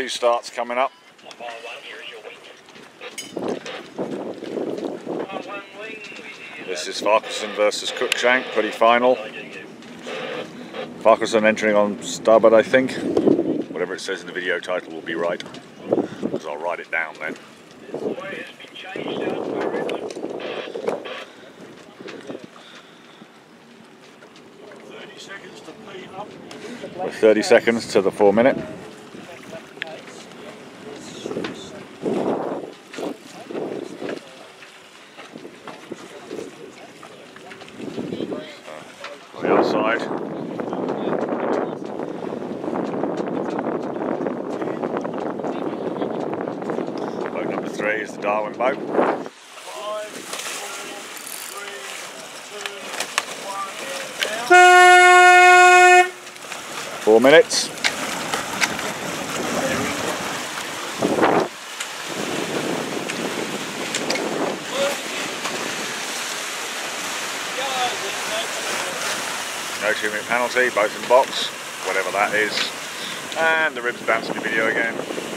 starts coming up. This is Farquharson versus Cruikshank, pretty final. Farquharson entering on starboard, I think. Whatever it says in the video title will be right, because I'll write it down then. 30 seconds to the 4 minute. On the other side. Boat number 3 is the Darwin boat. 5, 4, 3, 2, 1. 4 minutes. No 2 minute penalty, both in the box, whatever that is. And the ribs bouncing the video again.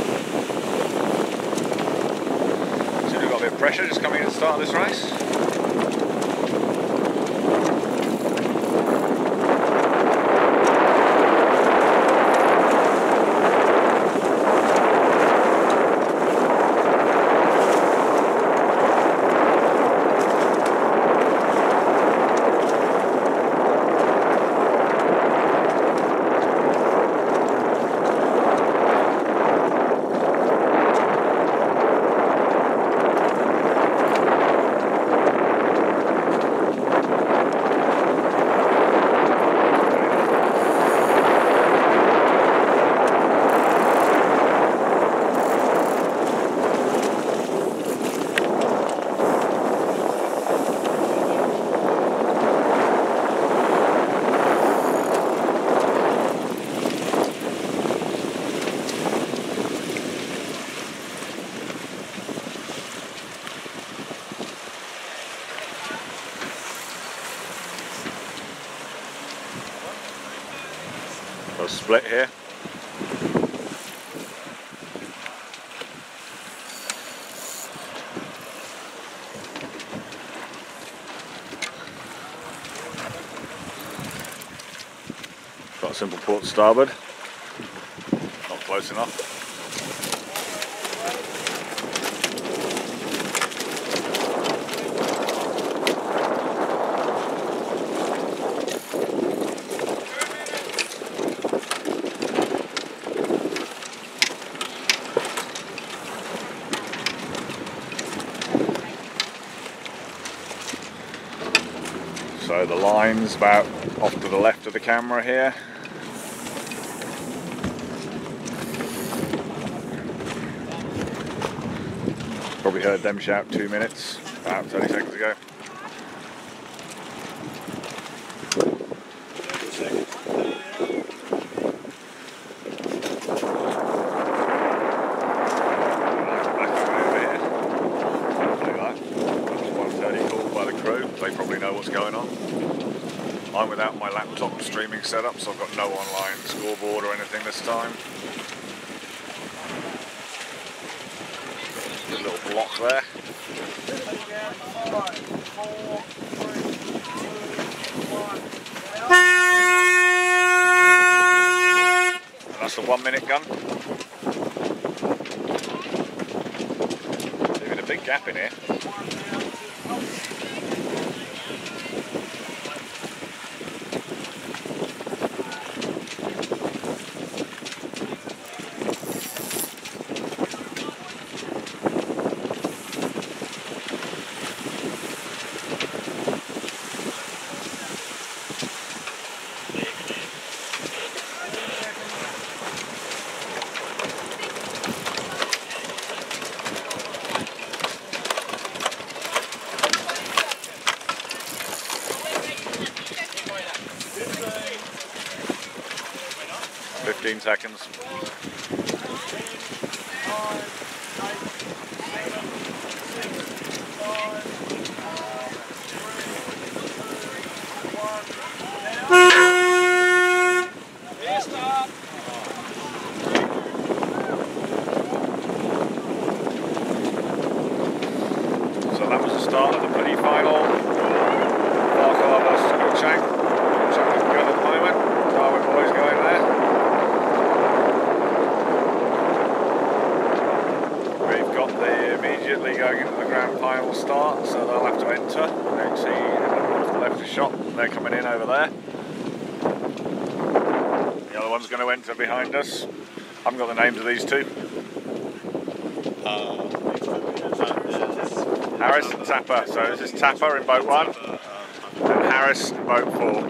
So we've got a bit of pressure just coming in at the start of this race. Got a split here. Got a simple port starboard. Not close enough. So the line's about off to the left of the camera here. Probably heard them shout 2 minutes, about 30 seconds ago. They probably know what's going on. I'm without my laptop streaming setup, so I've got no online scoreboard or anything this time. A little block there. 5, 4, 3, 2, 1. And that's the 1 minute gun. Leaving a big gap in here. Fifteen seconds. 5, 4, 3, 2, 1. immediately going into the grand final start, so they'll have to enter. You can see off the left of shot, they're coming in over there. The other one's going to enter behind us. I haven't got the names of these two. Harris and Tapper. So this is Tapper in boat 1 and Harris in boat 4.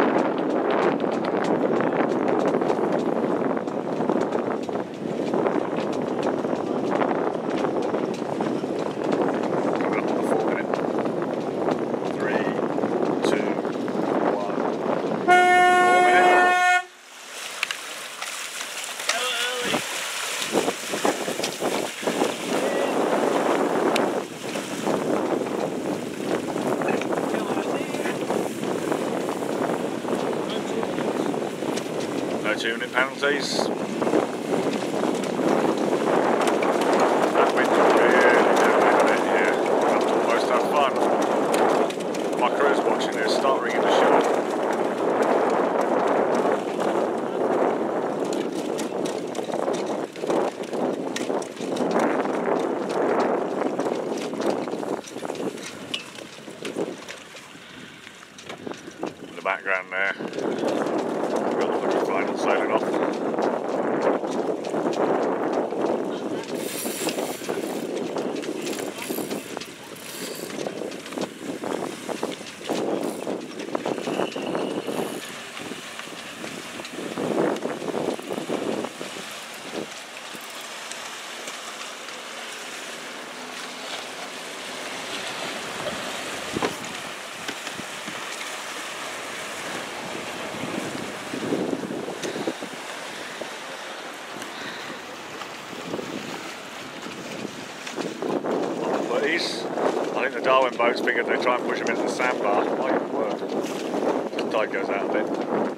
No 2-minute penalties. That wind's really doing it here. I'll almost have fun. My crew's watching this, start ringing the shore. In the background there. Final sailing off. I think the Darwin boats figured they try and push them into the sandbar. It might even work. The tide goes out a bit.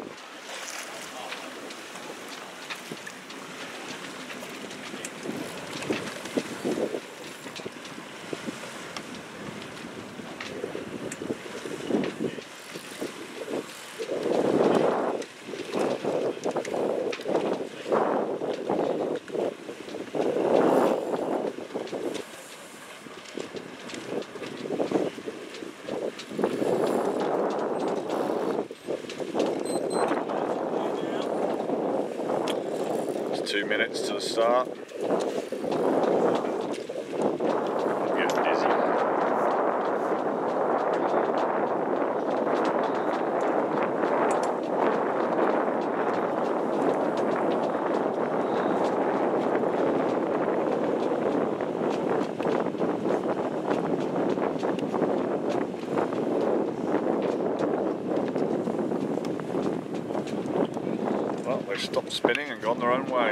It's 2 minutes to the start. I'm getting dizzy. Well, they've stopped spinning and gone their own way.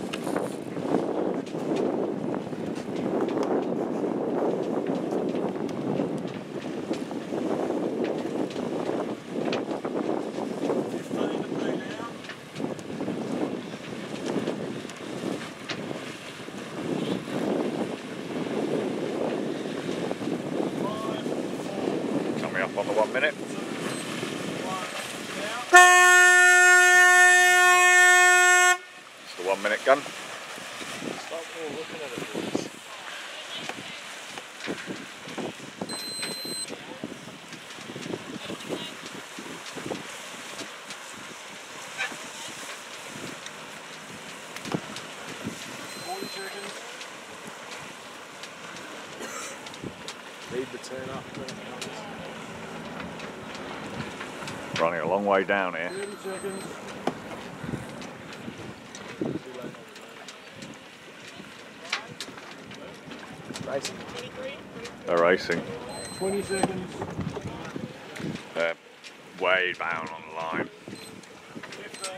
Coming up on the 1 minute. It's the 1 minute gun. Stop all looking at it, boys. Lead the turn up. Running a long way down here. 30 seconds. Racing. They're racing. 20 seconds. They're way down on the line. 15.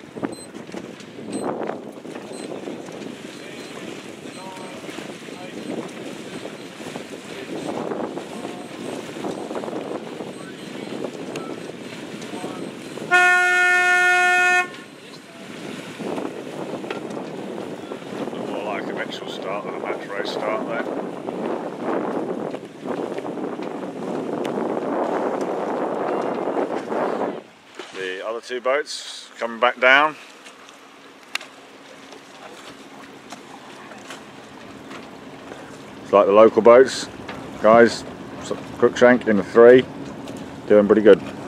More like a eventual start than a match race start there. The other two boats coming back down. It's like the local boats. Guys, Crookshank in the 3, doing pretty good.